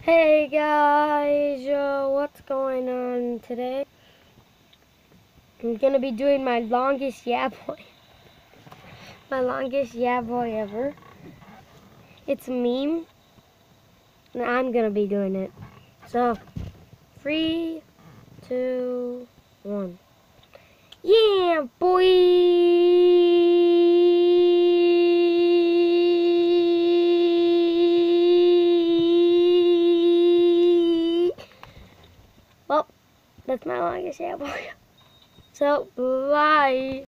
Hey guys, what's going on today? I'm gonna be doing my longest yeah boy ever. It's a meme, and I'm gonna be doing it. So, 3, 2, 1. Yeah, boy! Well, that's my longest yeah boy. So, bye.